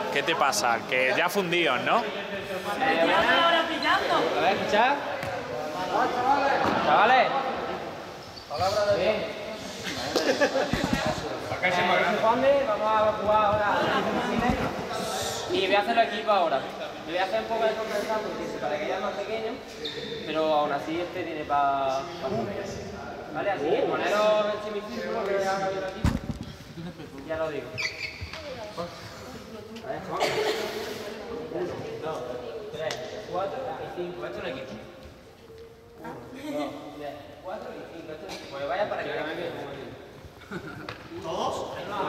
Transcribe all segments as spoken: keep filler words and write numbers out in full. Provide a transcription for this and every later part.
¿Qué te pasa? Que ya fundidos, ¿no? ahora pillando. A ver, escuchad. Chavales. Palabra de bien. Vamos a jugar ahora y voy a hacer el equipo ahora. Le voy a hacer un poco de compensar porque para que haya más pequeño, pero aún así este tiene para... Pa ¿vale? Así que poneros el semicírculo que haga bien aquí. Ya lo digo. A ver, vamos. Uno, dos, tres, cuatro y cinco. Esto es un equipo. Dos, tres, cuatro y cinco. Esto es un equipo. Pues vaya para que me quede como aquí. ¿Todos?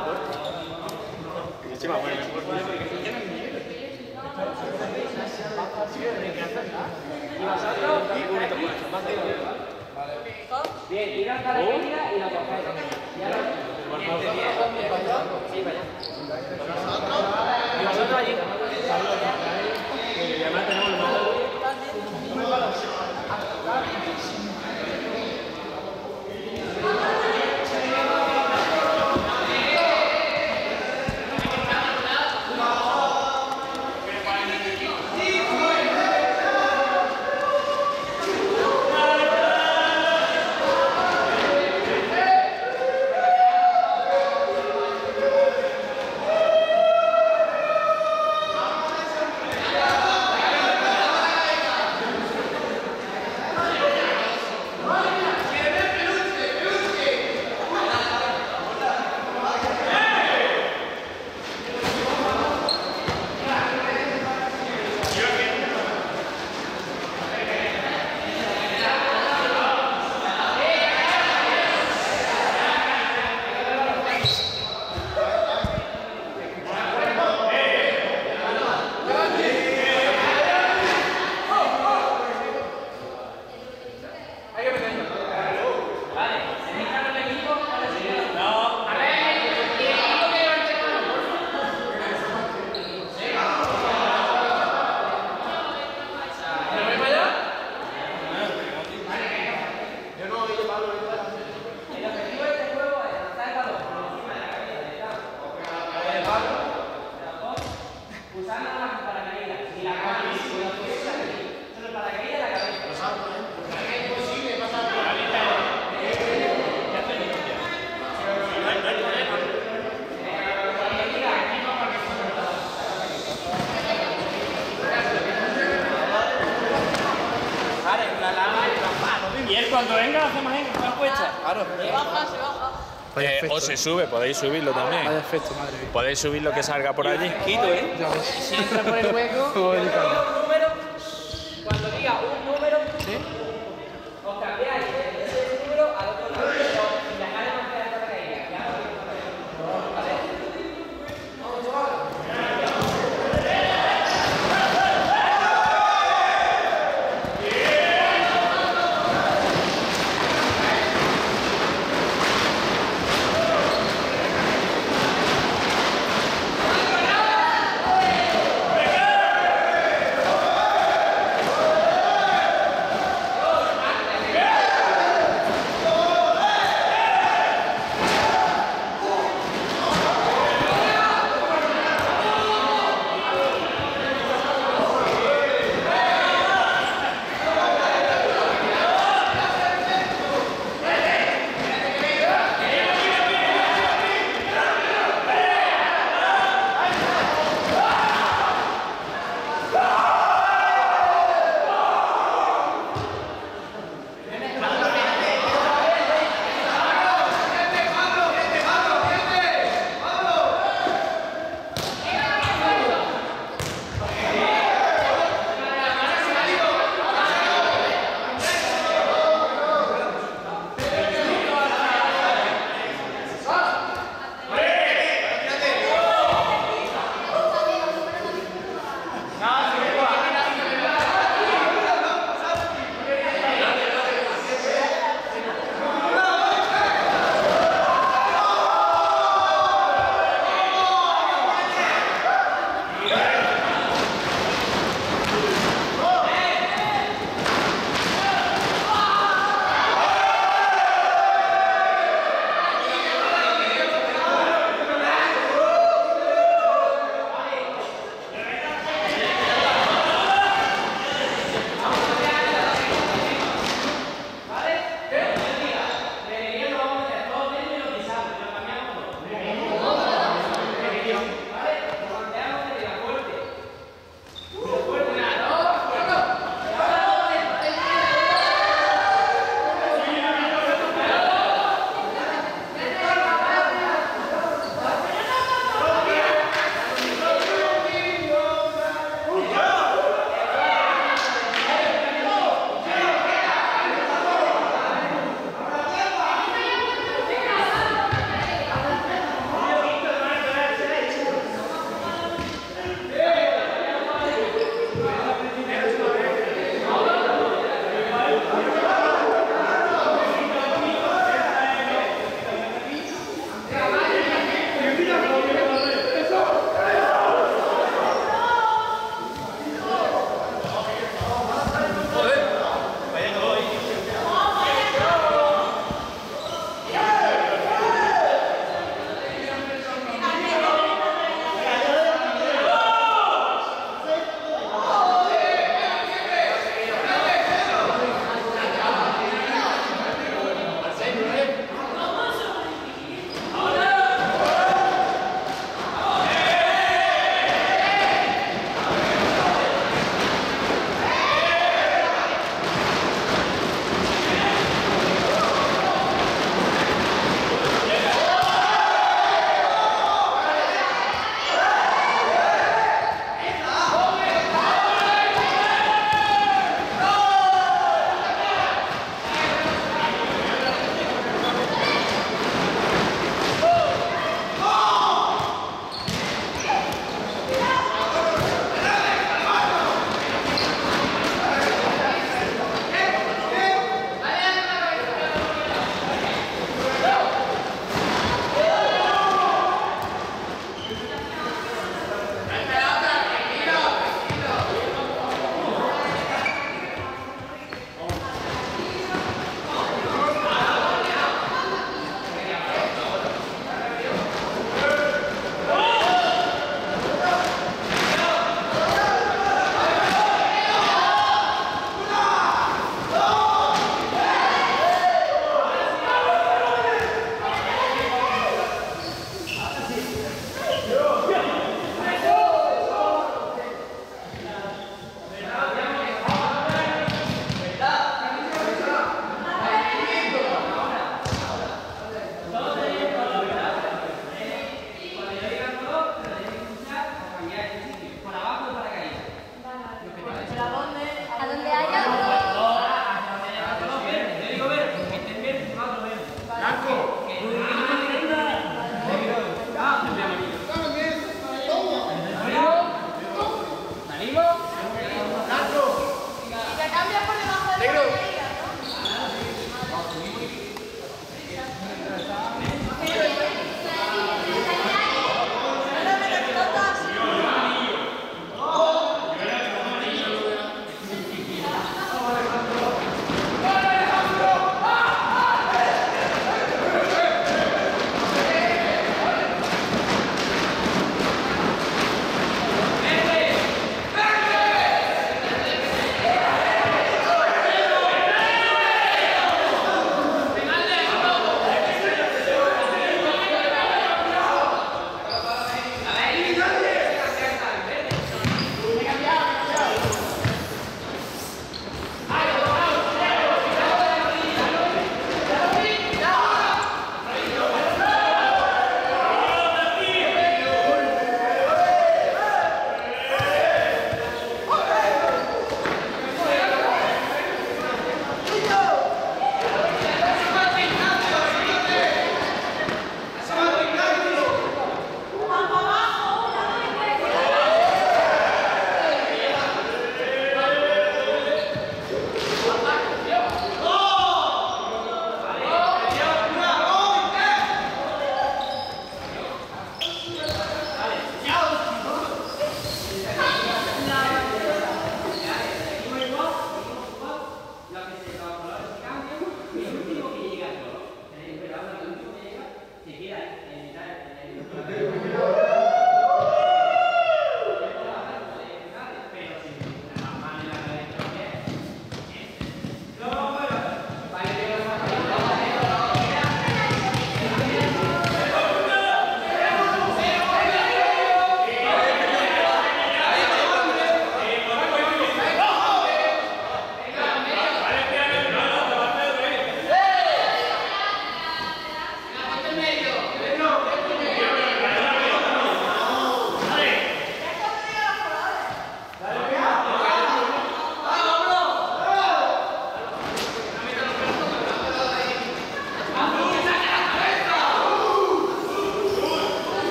¿Y vosotros? Bien, ir hasta la esquina y la cogéis. Sí, para allá. ¿Y vosotros allí? Cuando venga hacemos en la puesta. Claro. Se baja, se baja. Eh, efecto, o se sube, podéis subirlo también. Vaya efecto, madre mía. Podéis subir lo que salga por allí. Quito, ¿eh? Ya ves. Si entra por el hueco, un número, cuando diga un número, ¿sí? Os cambiáis ese número al otro número y la cara más queda para ella. Ya lo ¿vale?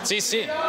Sí, sí.